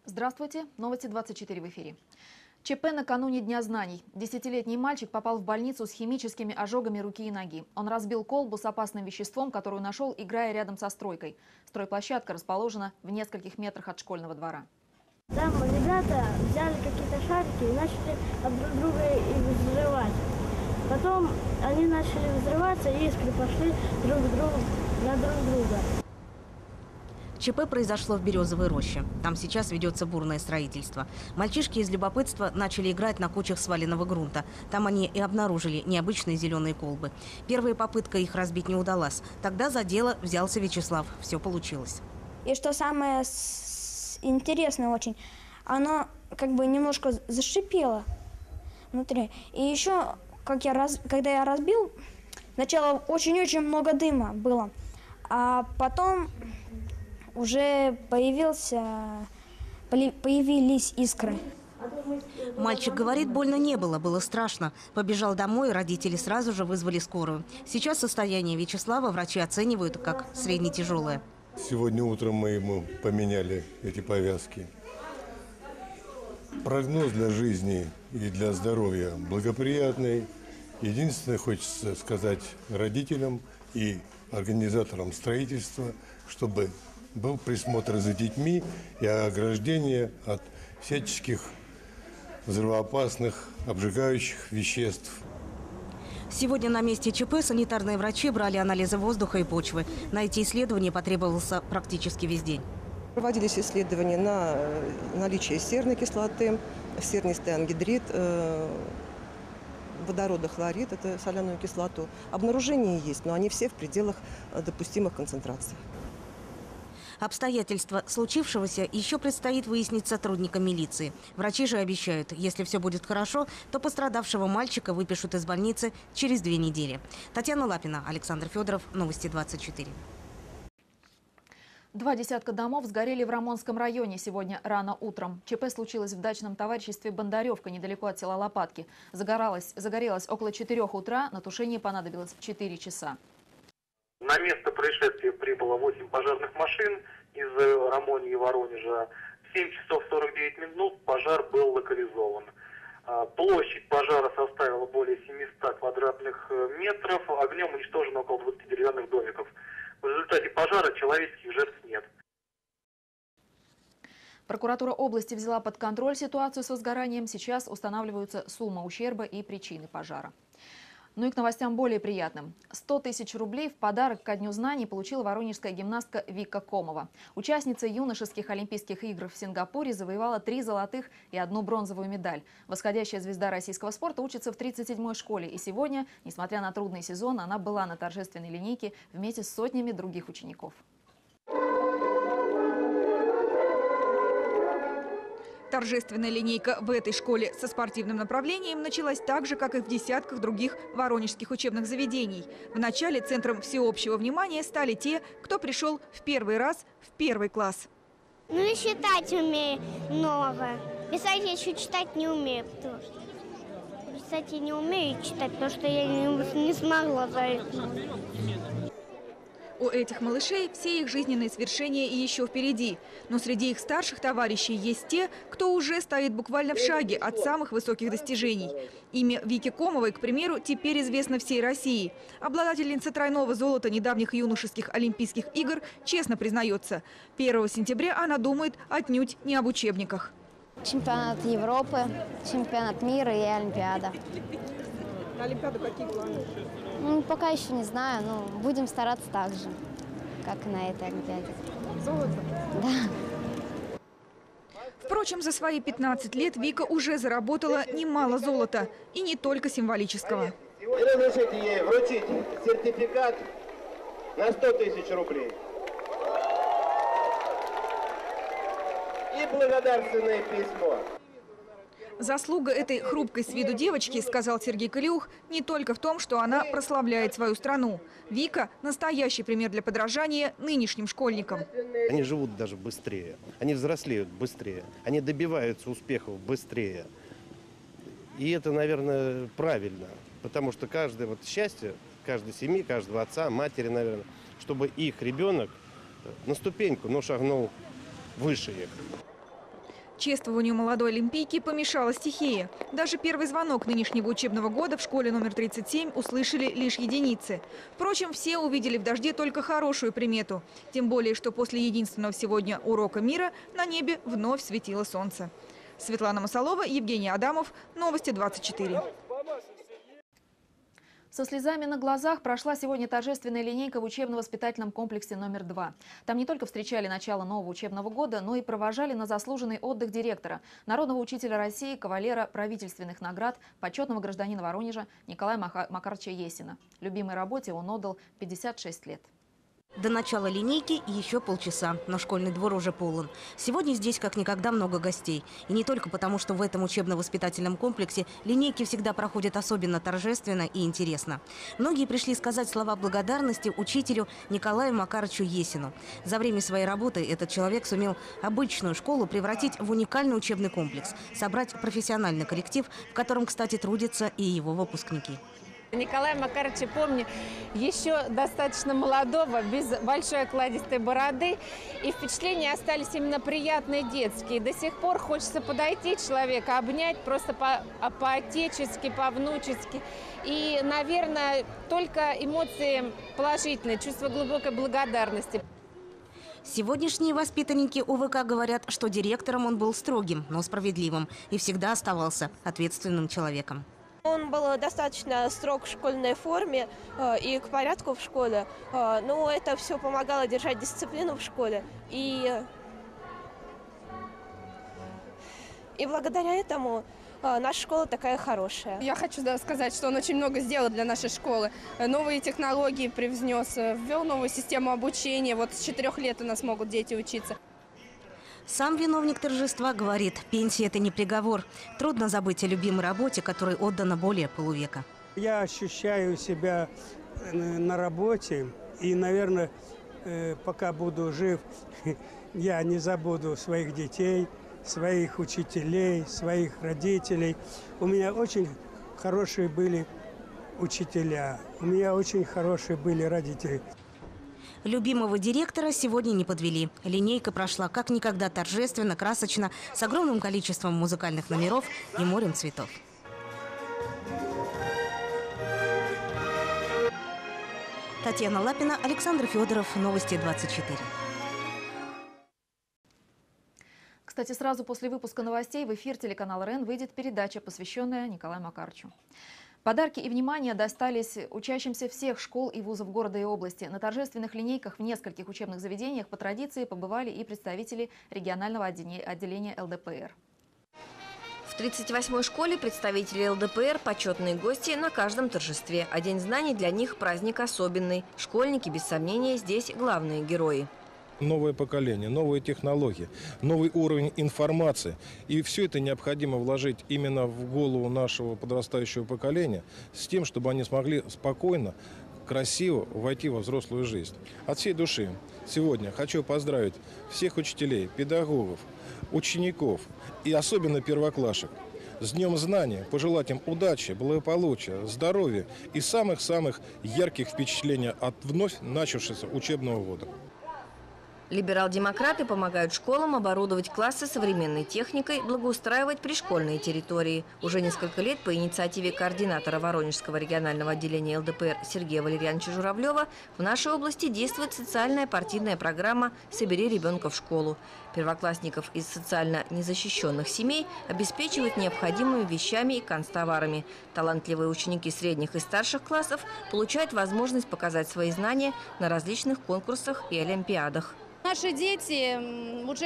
Здравствуйте, новости 24 в эфире. ЧП накануне Дня знаний. 10-летний мальчик попал в больницу с химическими ожогами руки и ноги. Он разбил колбу с опасным веществом, которую нашел, играя рядом со стройкой. Стройплощадка расположена в нескольких метрах от школьного двора. Там ребята взяли какие-то шарики и начали об друг друга их взрывать. Потом они начали взрываться, и искры пошли на друг друга. ЧП произошло в Березовой роще. Там сейчас ведется бурное строительство. Мальчишки из любопытства начали играть на кучах сваленного грунта. Там они и обнаружили необычные зеленые колбы. Первая попытка их разбить не удалась. Тогда за дело взялся Вячеслав. Все получилось. И что самое интересное очень, оно как бы немножко зашипело внутри. И еще, когда я разбил, сначала очень-очень много дыма было, а потом уже появились искры. Мальчик говорит, больно не было, было страшно. Побежал домой, родители сразу же вызвали скорую. Сейчас состояние Вячеслава врачи оценивают как средне-тяжелое. Сегодня утром мы ему поменяли эти повязки. Прогноз для жизни и для здоровья благоприятный. Единственное, хочется сказать родителям и организаторам строительства, чтобы был присмотр за детьми и ограждение от всяческих взрывоопасных, обжигающих веществ. Сегодня на месте ЧП санитарные врачи брали анализы воздуха и почвы. На эти исследования потребовался практически весь день. Проводились исследования на наличие серной кислоты, сернистый ангидрид, водорода хлорид, это соляную кислоту. Обнаружения есть, но они все в пределах допустимых концентраций. Обстоятельства случившегося еще предстоит выяснить сотрудникам милиции. Врачи же обещают, если все будет хорошо, то пострадавшего мальчика выпишут из больницы через 2 недели. Татьяна Лапина, Александр Федоров, Новости 24. 2 десятка домов сгорели в Рамонском районе сегодня рано утром. ЧП случилось в дачном товариществе «Бондаревка» недалеко от села Лопатки. Загорелось около 4 утра, на тушение понадобилось 4 часа. На место происшествия прибыло 8 пожарных машин из Рамони и Воронежа. В 7 часов 49 минут пожар был локализован. Площадь пожара составила более 700 квадратных метров. Огнем уничтожено около 20 деревянных домиков. В результате пожара человеческих жертв нет. Прокуратура области взяла под контроль ситуацию с возгоранием. Сейчас устанавливаются сумма ущерба и причины пожара. Ну и к новостям более приятным. 100 тысяч рублей в подарок ко Дню знаний получила воронежская гимнастка Вика Комова. Участница юношеских Олимпийских игр в Сингапуре завоевала 3 золотых и 1 бронзовую медаль. Восходящая звезда российского спорта учится в 37-й школе. И сегодня, несмотря на трудный сезон, она была на торжественной линейке вместе с сотнями других учеников. Торжественная линейка в этой школе со спортивным направлением началась так же, как и в десятках других воронежских учебных заведений. Вначале центром всеобщего внимания стали те, кто пришел в первый раз в 1 класс. Ну и считать умею много. Писать я еще читать не умею. Писать я не умею читать, потому что я не смогла за это. У этих малышей все их жизненные свершения и еще впереди. Но среди их старших товарищей есть те, кто уже стоит буквально в шаге от самых высоких достижений. Имя Вики Комовой, к примеру, теперь известно всей России. Обладательница тройного золота недавних юношеских Олимпийских игр честно признается. 1 сентября она думает отнюдь не об учебниках. Чемпионат Европы, чемпионат мира и Олимпиада. На Олимпиаду какие планы? Пока еще не знаю, но будем стараться так же, как и на этой Олимпиаде. Золото? Да. Впрочем, за свои 15 лет Вика уже заработала немало золота. И не только символического. И разрешите ей вручить сертификат на 100 тысяч рублей. И благодарственное письмо. Заслуга этой хрупкой с виду девочки, сказал Сергей Калиух, не только в том, что она прославляет свою страну. Вика – настоящий пример для подражания нынешним школьникам. Они живут даже быстрее, они взрослеют быстрее, они добиваются успехов быстрее. И это, наверное, правильно, потому что каждое счастье, каждой семьи, каждого отца, матери, наверное, чтобы их ребенок на ступеньку, но шагнул выше их. Чествованию молодой олимпийки помешала стихия. Даже первый звонок нынешнего учебного года в школе номер 37 услышали лишь единицы. Впрочем, все увидели в дожде только хорошую примету. Тем более, что после единственного сегодня урока мира на небе вновь светило солнце. Светлана Масалова, Евгений Адамов. Новости 24. Со слезами на глазах прошла сегодня торжественная линейка в учебно-воспитательном комплексе номер 2. Там не только встречали начало нового учебного года, но и провожали на заслуженный отдых директора, народного учителя России, кавалера правительственных наград, почетного гражданина Воронежа Николая Макаровича Есина. Любимой работе он отдал 56 лет. До начала линейки еще полчаса, но школьный двор уже полон. Сегодня здесь как никогда много гостей. И не только потому, что в этом учебно-воспитательном комплексе линейки всегда проходят особенно торжественно и интересно. Многие пришли сказать слова благодарности учителю Николаю Макаровичу Есину. За время своей работы этот человек сумел обычную школу превратить в уникальный учебный комплекс, собрать профессиональный коллектив, в котором, кстати, трудятся и его выпускники. Николая Макаровича помню еще достаточно молодого, без большой окладистой бороды. И впечатления остались именно приятные, детские. До сих пор хочется подойти человека, обнять просто по-отечески, по-внучески. И, наверное, только эмоции положительные, чувство глубокой благодарности. Сегодняшние воспитанники УВК говорят, что директором он был строгим, но справедливым и всегда оставался ответственным человеком. Он был достаточно строг в школьной форме и к порядку в школе, но это все помогало держать дисциплину в школе. И благодаря этому наша школа такая хорошая. Я хочу сказать, что он очень много сделал для нашей школы. Новые технологии привнес, ввел новую систему обучения. Вот с 4 лет у нас могут дети учиться. Сам виновник торжества говорит, пенсия – это не приговор. Трудно забыть о любимой работе, которой отдано более полувека. Я ощущаю себя на работе и, наверное, пока буду жив, я не забуду своих детей, своих учителей, своих родителей. У меня очень хорошие были учителя, у меня очень хорошие были родители. Любимого директора сегодня не подвели. Линейка прошла как никогда торжественно, красочно, с огромным количеством музыкальных номеров и морем цветов. Татьяна Лапина, Александр Федоров. Новости 24. Кстати, сразу после выпуска новостей в эфир телеканала РЕН выйдет передача, посвященная Николаю Макаровичу. Подарки и внимание достались учащимся всех школ и вузов города и области. На торжественных линейках в нескольких учебных заведениях по традиции побывали и представители регионального отделения ЛДПР. В 38-й школе представители ЛДПР – почетные гости на каждом торжестве. А День знаний для них – праздник особенный. Школьники, без сомнения, здесь главные герои. Новое поколение, новые технологии, новый уровень информации. И все это необходимо вложить именно в голову нашего подрастающего поколения с тем, чтобы они смогли спокойно, красиво войти во взрослую жизнь. От всей души сегодня хочу поздравить всех учителей, педагогов, учеников и особенно первоклашек с Днем Знания, пожелать им удачи, благополучия, здоровья и самых-самых ярких впечатлений от вновь начавшегося учебного года. Либерал-демократы помогают школам оборудовать классы современной техникой, благоустраивать пришкольные территории. Уже несколько лет по инициативе координатора Воронежского регионального отделения ЛДПР Сергея Валерьяновича Журавлева в нашей области действует социальная партийная программа «Собери ребенка в школу». Первоклассников из социально незащищенных семей обеспечивают необходимыми вещами и канцтоварами. Талантливые ученики средних и старших классов получают возможность показать свои знания на различных конкурсах и олимпиадах. Наши дети уже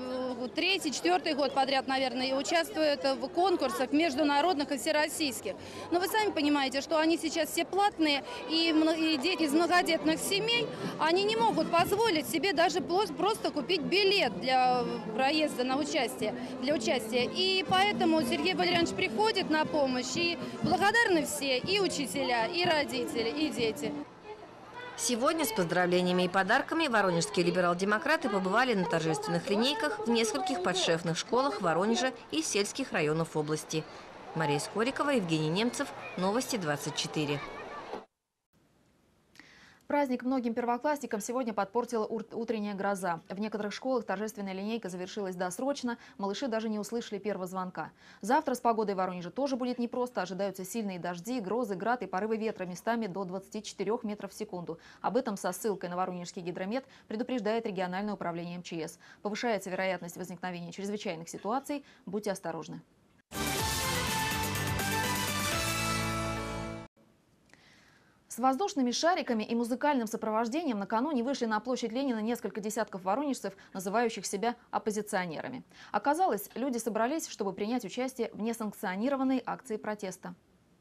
3-4 год подряд, наверное, участвуют в конкурсах международных и всероссийских. Но вы сами понимаете, что они сейчас все платные, и дети из многодетных семей, они не могут позволить себе даже просто купить билет для проезда на участие, для участия. И поэтому Сергей Валерьянович приходит на помощь, и благодарны все, и учителя, и родители, и дети. Сегодня с поздравлениями и подарками воронежские либерал-демократы побывали на торжественных линейках в нескольких подшефных школах Воронежа и сельских районов области. Мария Скорикова, Евгений Немцев. Новости 24. Праздник многим первоклассникам сегодня подпортила утренняя гроза. В некоторых школах торжественная линейка завершилась досрочно, малыши даже не услышали первого звонка. Завтра с погодой в Воронеже тоже будет непросто. Ожидаются сильные дожди, грозы, град и порывы ветра местами до 24 метров в секунду. Об этом со ссылкой на Воронежский гидромет предупреждает региональное управление МЧС. Повышается вероятность возникновения чрезвычайных ситуаций. Будьте осторожны. С воздушными шариками и музыкальным сопровождением накануне вышли на площадь Ленина несколько десятков воронежцев, называющих себя оппозиционерами. Оказалось, люди собрались, чтобы принять участие в несанкционированной акции протеста.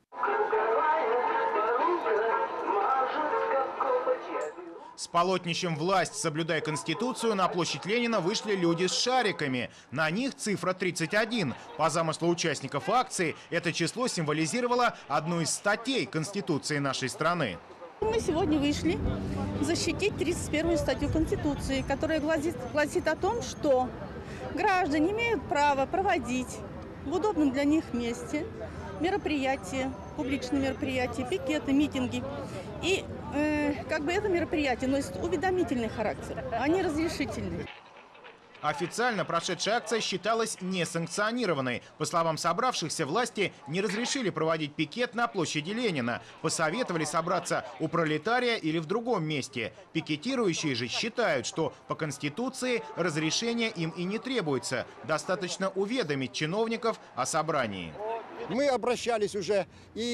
С полотнищем «Власть, соблюдай Конституцию» на площадь Ленина вышли люди с шариками. На них цифра 31. По замыслу участников акции это число символизировало одну из статей Конституции нашей страны. Мы сегодня вышли защитить 31-ю статью Конституции, которая гласит о том, что граждане имеют право проводить в удобном для них месте мероприятия, публичные мероприятия, пикеты, митинги. И это мероприятие носит уведомительный характер, а не разрешительный. Официально прошедшая акция считалась несанкционированной. По словам собравшихся, власти не разрешили проводить пикет на площади Ленина. Посоветовали собраться у Пролетария или в другом месте. Пикетирующие же считают, что по Конституции разрешения им и не требуется. Достаточно уведомить чиновников о собрании. Мы обращались уже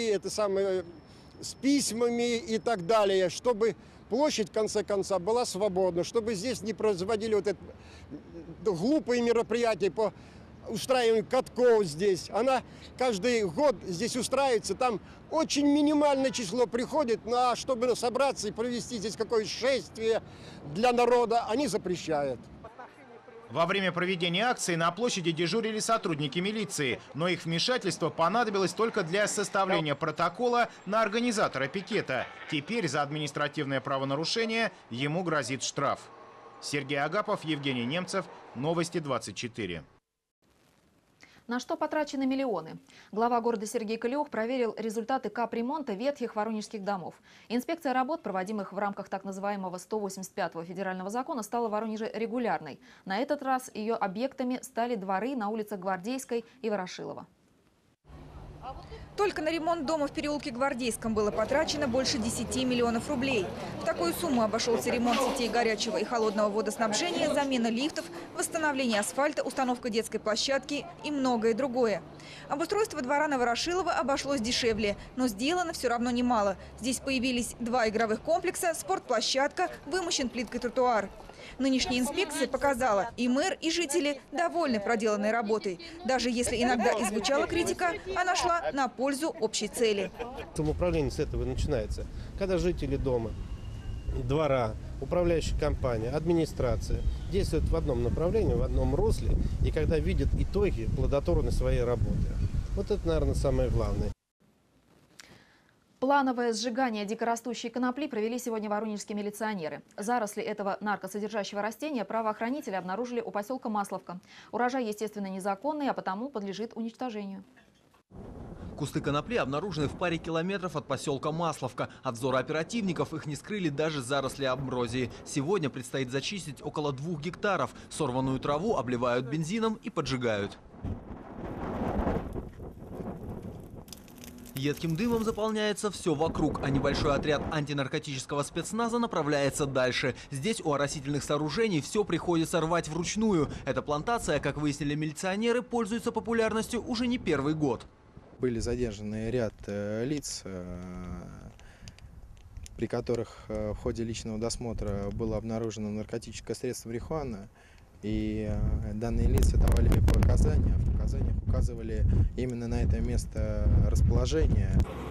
с письмами и так далее, чтобы площадь, в конце концов, была свободна, чтобы здесь не производили вот это глупые мероприятия по устраиванию катков здесь. Она каждый год здесь устраивается, там очень минимальное число приходит, а чтобы собраться и провести здесь какое-то шествие для народа, они запрещают. Во время проведения акции на площади дежурили сотрудники милиции, но их вмешательство понадобилось только для составления протокола на организатора пикета. Теперь за административное правонарушение ему грозит штраф. Сергей Агапов, Евгений Немцев, Новости 24. На что потрачены миллионы? Глава города Сергей Калиух проверил результаты капремонта ветхих воронежских домов. Инспекция работ, проводимых в рамках так называемого 185-го федерального закона, стала в Воронеже регулярной. На этот раз ее объектами стали дворы на улицах Гвардейской и Ворошилова. Только на ремонт дома в переулке Гвардейском было потрачено больше 10 миллионов рублей. В такую сумму обошелся ремонт сетей горячего и холодного водоснабжения, замена лифтов, восстановление асфальта, установка детской площадки и многое другое. Обустройство двора на Ворошилова обошлось дешевле, но сделано все равно немало. Здесь появились 2 игровых комплекса, спортплощадка, вымощен плиткой тротуар. Нынешняя инспекция показала, и мэр, и жители довольны проделанной работой. Даже если иногда и звучала критика, она шла на пользу общей цели. Самоуправление с этого начинается. Когда жители дома, двора, управляющая компания, администрация действуют в одном направлении, в одном русле, и когда видят итоги плодотворной своей работы. Вот это, наверное, самое главное. Плановое сжигание дикорастущей конопли провели сегодня воронежские милиционеры. Заросли этого наркосодержащего растения правоохранители обнаружили у поселка Масловка. Урожай, естественно, незаконный, а потому подлежит уничтожению. Кусты конопли обнаружены в паре километров от поселка Масловка. От взора оперативников их не скрыли даже заросли амброзии. Сегодня предстоит зачистить около 2 гектаров. Сорванную траву обливают бензином и поджигают. Едким дымом заполняется все вокруг, а небольшой отряд антинаркотического спецназа направляется дальше. Здесь у оросительных сооружений все приходится рвать вручную. Эта плантация, как выяснили милиционеры, пользуется популярностью уже не первый год. Были задержаны ряд лиц, при которых в ходе личного досмотра было обнаружено наркотическое средство марихуана. И данные лица давали показания, в показаниях указывали именно на это место расположения.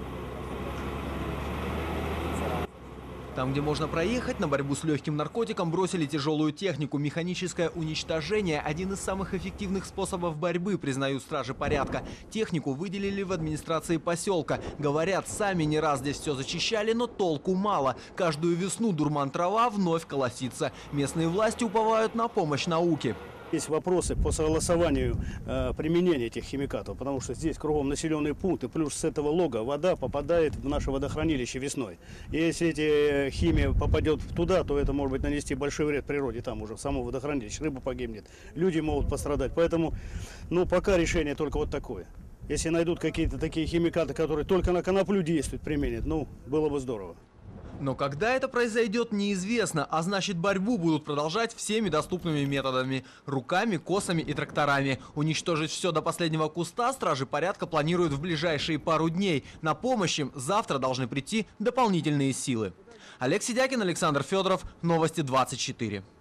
Там, где можно проехать, на борьбу с легким наркотиком бросили тяжелую технику. Механическое уничтожение – один из самых эффективных способов борьбы, признают стражи порядка. Технику выделили в администрации поселка. Говорят, сами не раз здесь все зачищали, но толку мало. Каждую весну дурман-трава вновь колосится. Местные власти уповают на помощь науки. Есть вопросы по согласованию применения этих химикатов, потому что здесь кругом населенные пункты, плюс с этого лога вода попадает в наше водохранилище весной. И если эти химия попадет туда, то это может быть нанести большой вред природе, там уже в само водохранилище, рыба погибнет, люди могут пострадать. Поэтому, пока решение только вот такое. Если найдут какие-то такие химикаты, которые только на коноплю действуют, применят, было бы здорово. Но когда это произойдет, неизвестно, а значит, борьбу будут продолжать всеми доступными методами – руками, косами и тракторами. Уничтожить все до последнего куста стражи порядка планируют в ближайшие пару дней. На помощь им завтра должны прийти дополнительные силы. Олег Сидякин, Александр Федоров, Новости 24.